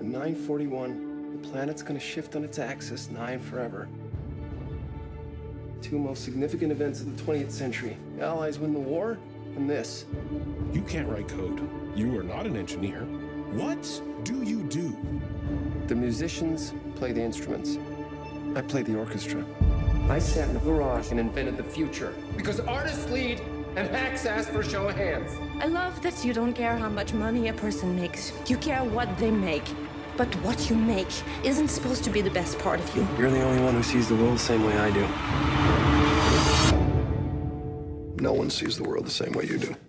941, the planet's gonna shift on its axis, 9 forever. Two most significant events of the 20th century. The Allies win the war, and this. You can't write code. You are not an engineer. What do you do? The musicians play the instruments. I play the orchestra. I sat in a garage and invented the future. Because artists lead, and hacks ask for a show of hands. I love that you don't care how much money a person makes. You care what they make. But what you make isn't supposed to be the best part of you. You're the only one who sees the world the same way I do. No one sees the world the same way you do.